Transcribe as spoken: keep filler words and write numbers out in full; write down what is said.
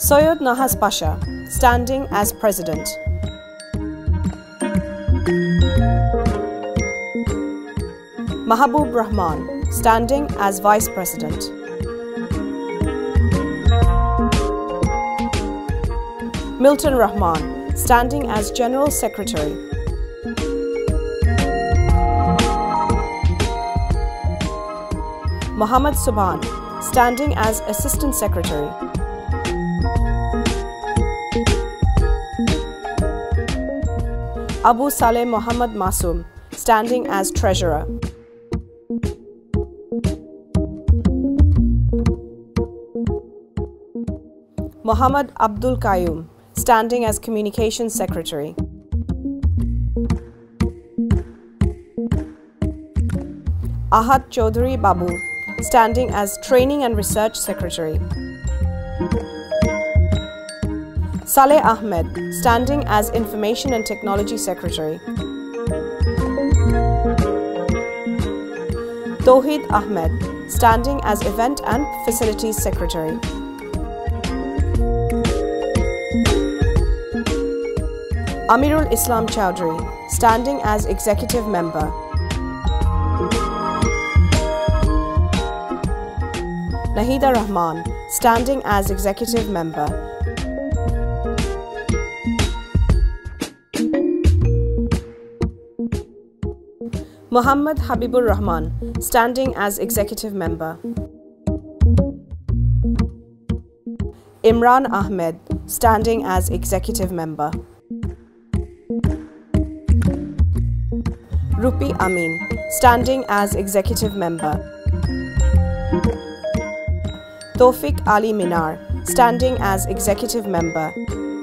Soyod Nahas Pasha, standing as President. Mahabub Rahman, standing as Vice President. Milton Rahman, standing as General Secretary. Muhammad Subhan, standing as Assistant Secretary. Abu Saleh Muhammad Masoom, standing as Treasurer. Muhammad Abdul Qayyum, standing as Communications Secretary. Ahad Chaudhry Babu, standing as Training and Research Secretary. Saleh Ahmed, standing as Information and Technology Secretary. Tawheed Ahmed, standing as Event and Facilities Secretary. Amirul Islam Chowdhury, standing as Executive Member. Nahida Rahman, standing as Executive Member. Muhammad Habibur Rahman, standing as Executive Member. Imran Ahmed, standing as Executive Member. Rupi Amin, standing as Executive Member. Tawfiq Ali Minar, standing as Executive Member.